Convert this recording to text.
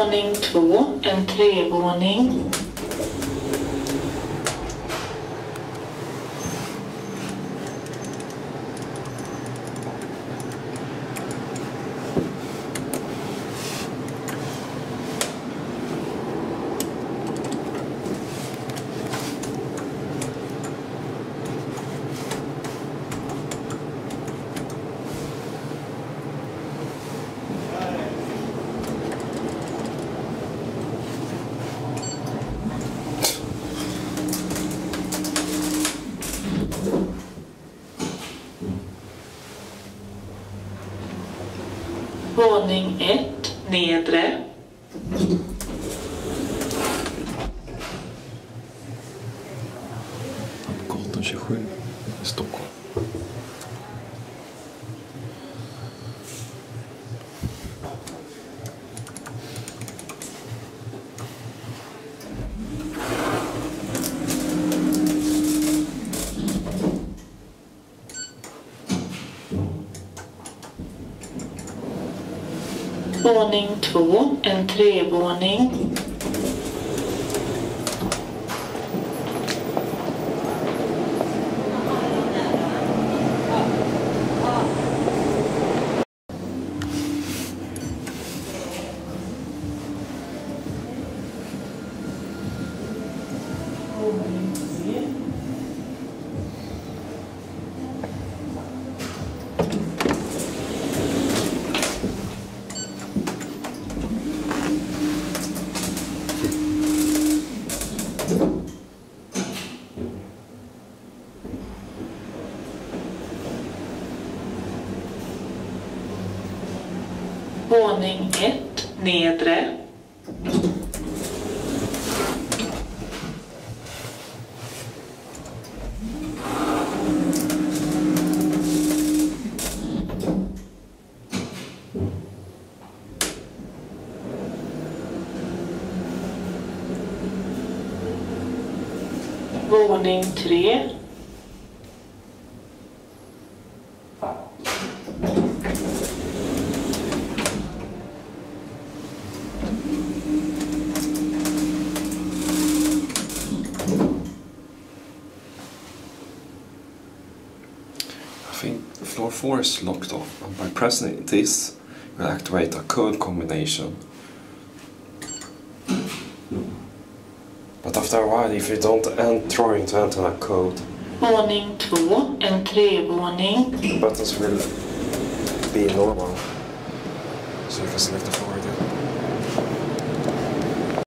Våning 2, en trevåning. Våning 1, nedre. Hamngatan 27 i Stockholm. Våning 2, en trevåning. Våning 1, nedre. Våning 3. I think floor 4 is locked off, and by pressing this, we'll activate a code combination. But after a while, if you don't try to enter a code, Våning 2, en trevåning. the buttons will be normal. So you can select the floor again.